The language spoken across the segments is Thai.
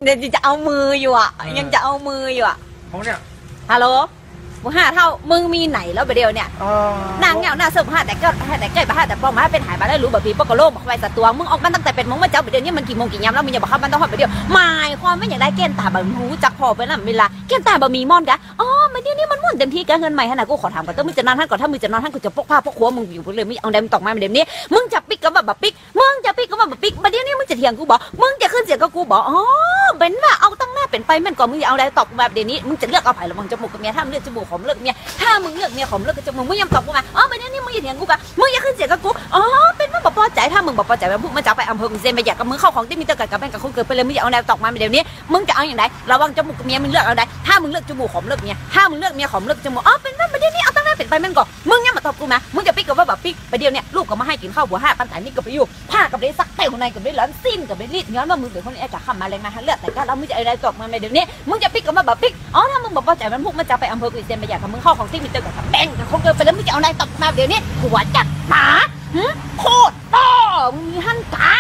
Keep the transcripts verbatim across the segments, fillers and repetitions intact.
เดี๋ยวจะเอามืออยู่อ่ะยังจะเอามืออยู่อ่ะของเนี่ยฮัลโหลมึงห้าเท่ามึงมีไหนแล้วไปเดียวเนี่ยนางเงาหน้าเสื้อผ้าแต่ก็แต่ใกล้บ้าแต่ปองมาเป็นหายมาได้รู้แบบพี่ปกโลกบอกไปสัตว์ตัวมึงออกมาตั้งแต่เป็นมึงมาเจ้าไปเดียวนี้มันกี่โมงกี่ยามแล้วมึงอย่าบอกเขามันต้องหอดไปเดียวหมายความไม่อยากได้แก้นตาแบบหูจักพอไปแล้วเวลาแก้นตาแบบมีมอนกะอ๋อมันเดี๋ยวนี้มันม่วนเต็มที่กันเงินใหม่ขนาดกูขอถามก่อนต้องมึงจะนอนท่านก่อนถ้ามึงจะนอนท่านกูจะพกผ้าพกหัวมึงอยู่เลยไม่เอาเดมตอกมาเดี๋ยวนี้มึงจะปิกก็แบบปิกมึงจะปิกก็แบบปิกมาเดี๋ยวนี้มึงจะเถียงกูบอกมึงจะขึ้นเสียงก็กูบอกอ๋อเป็นว่าเอาตั้งหน้าเป็นไปมันก่อนมึงจะเอาอะไรตอกแบบเดี๋ยวนี้มึงจะเลือกเอาไผ่หรือมึงจะหมกกับเมียถ้ามึงเลือกจะหมกของเลือกเมียถ้ามึงเลือกเมียของเลือกจะมึงมึงยังตอบกูมาอ๋อประเด็นนี้มึงอย่าเถียงกูกะมึงอย่าขึ้นเสียงกับกูอ๋อเป็นว่าบอกพอใจถ้ามึงบอกพอใจว่าพวกมันจะไปอำเภอมึงเซนไปอยากกับมึงเข้าของที่มีเตอร์กับกับแม่กับคนเกิดไปเลยมึงอย่าเอาแนวตอกมาเดี๋ยวนี้มึงจะเอาอย่างไรระวังจมูกกับเมียมึงเลือกเอาได้ถ้ามึงเลือกจมูกของเลือกเมียถ้ามึงเลือกเมียของเลือกจมูกอ๋อเป็นว่าประเด็นนี้เอาตั้งหน้าเป็นไปมันก่อนมึงยังมาตอบกูมามึงจะปิ๊กกับว่าแบบปิ๊กประเดี๋ยวเนี่ยลูกก็มาให้กินข้าวหัวห้าปันแต่นี่กับไปอยู่ผ้ากับได้ซักเต้าในกับได้ร้อนสิ้นกับได้รีดย้อนว่ามึงเป็นคนไอ้กะขำมาแรงมาเลือกแต่ก็เรามึงจะอะไรตอกมาเดี๋ยวนี้มึงจะปิ๊กกับว่าแบบปิ๊กอ๋อถ้ามึงบอกพอใจมันพวกมันจะไปอำเภอกุยเซนไปอยากกับมึงเข้าของที่มีเตอร์กับแม่กับคนเกิดไปแล้วมึงจะเอาอะไรตอกมาเดี๋ยวนี้หัวจัดหมาโคตรต่อมึงมีหั่นตา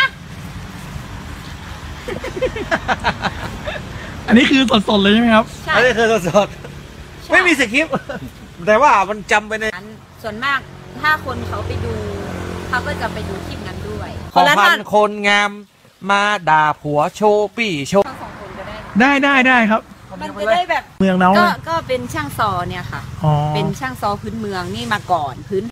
อันนี้คือสดๆเลยใช่ไหมครับอันนี้คือสดๆไม่มีสคริปต์แต่ว่ามันจำไปในส่วนมากถ้าคนเขาไปดูเขาก็จะไปดูคลิปนั้นด้วยของพันคนงามมาด่าผัวโชว์ปี่โชว์ทั้งสองคนก็ได้ได้ได้ได้ครับมันจะได้แบบเมืองเนาก็ก็เป็นช่างซอเนี่ยค่ะเป็นช่างซอพื้นเมืองนี่มาก่อนพื้น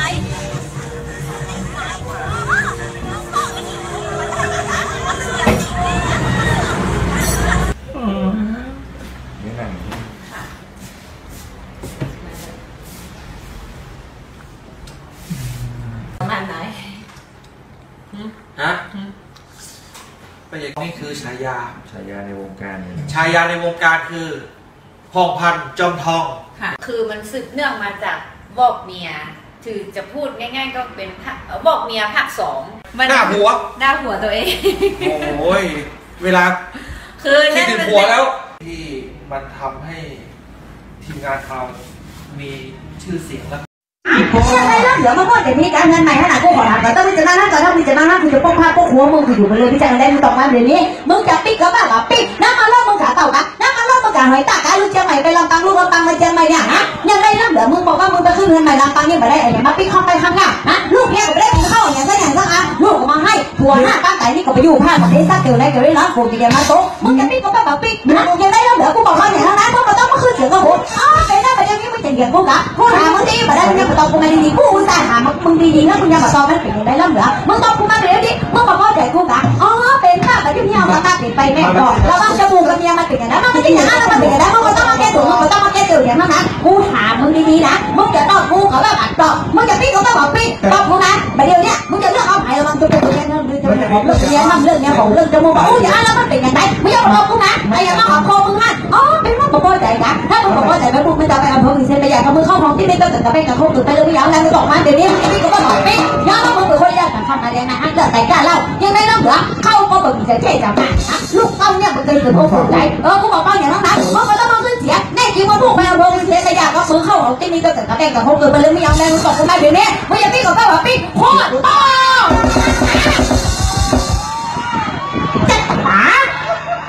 ประมาณไหนฮะเป็นอย่างนี้คือฉายาฉายาในวงการฉายาในวงการคือพองพันจอมทองค่ะคือมันสืบเนื่องมาจากบอกเมียถือจะพูดง่ายๆก็เป็นบอกเมียภาคสองหน้าหัวหน้าหัวตัวเองโอ้ยเวลาคือคิดถึงหัวแล้วที่มันทำให้ทีมงานเรามีชื่อเสียงแล้วยังไงล่ะเดี๋ยวมาพูดเดี๋ยวมีการเงินใหม่ขนาดกูขอถามก่อนต้องมีจะนั่งนั่งก่อนถ้ามีจะนั่งนั่งกูจะป้องผ้าป้องหัวมึงอยู่ไปเลยพี่จังได้มึงตอกมาเดี๋ยวนี้มึงจะปิ๊กก็บ้ากับปิ๊กน้ำมาล่อมึงขาเต่ากันน้ำมาล่อมึงขาหอยตากาลูกเชียงใหม่ไปลำปางลูกลำปางมาเชียงใหม่เนี่ยฮะยังไงล่ะเดี๋ยวมึงบอกว่ามึงไปขึ้นเงินใหม่ลำปางนี่มาได้ไอ้เนี่ยมาปิ๊กเข้าไปข้างหน้าฮะลูกเนี่ยก็ไม่ได้กินข้าวอย่างนั้นอย่างนั้นอ่ะลูกก็มาให้ผัวหน้าป้าไก่นี่ก็ไปอยู่ผ้ากับได้ซักเกี่ยวได้เกี่ยวได้ล้างกูจะยังมาโต๊ะมึงจะปิ๊กก็บ้ากับปิ๊กนะยังไงล่ะเดี๋ยวกูบอกว่าอย่างนั้นมึงมาต้องมาขึ้นเสียงกับผมอ๋อไปได้ไปได้นี่มึงจะเหยียบกูกะกูถามมึงดีมาได้มึงจะตอบกูมาดีๆกูอุตส่าห์ถามมึงดีๆนะมึงยังมาตอบมันเป็นยังไงล่ะเหรอมึงตอบกูมาเดี๋ยวดิมึงมาเข้าใจกูกะอ๋อเป็นข้าแต่ที่เมียมาตาติดไปแม่ก่อนแล้วบางจมูกกับเมียมันติดกันนะมันไม่ใช่อย่างนั้นแล้วมันติดกันนะมึงก็ต้องมาแก้ตัวมึงก็ต้องมาแก้ตัวอย่างนั้นนะกูถามมึงดีๆนะมึงจะตอบกูเขาแบบอัดตอบมึงจะปิ๊กก็ต้องบอกปิ๊กตอบกูนะประเดี๋ยวเนี้ยมึงจะเลือกเอาไหนแล้วมันจะเป็นเรื่องเรื่องเรื่องของเรื่องเมียทำเรื่องเนี้ยของเรื่องจมูกบอกอู้อย่างนั้นแล้วมันเป็นยังไงมึงอย่าบอกกูนะไอ้ยังมาขอโคมึงฮะอ๋อเป็นว่าบอกพอใจนะถ้ามึงบอกพอใจไปปุ๊บมึงจะไปอำเภออีเซนไปอยากกับมึงเข้าห้องที่ไม่ต้องแต่ไปกับเขาตื่นไปเลยไม่ยาวแล้วมึงบอกมาเดี๋ยวนี้ปิ๊กก็ต้องบอกปิ๊กย้อนมามึงเป็นคนยากกันทำอะไรนะฮะเลิกแต่กล้าเล่ายังไงแล้วเหรอเข้าก็แบบจะเท่จังนะลูกเต้าเนี่ยมันเคยเกิดโอ้โหใจเออกูบอกว่าอย่างนั้นนะมึงก็ต้องมาขึ้นเสียแน่จริงว่าพวกไปอำเภออีเซนไปอยากกับมึงเข้าห้องที่ไม่ต้องแต่กับแม่กับเขาตื่นไปเลยไม่ยาวแล้วมึงบอกกูมาเดี๋ยวนี้มึงอย่าปิ๊กกับเขาแบบปิ๊กโคตรต้อง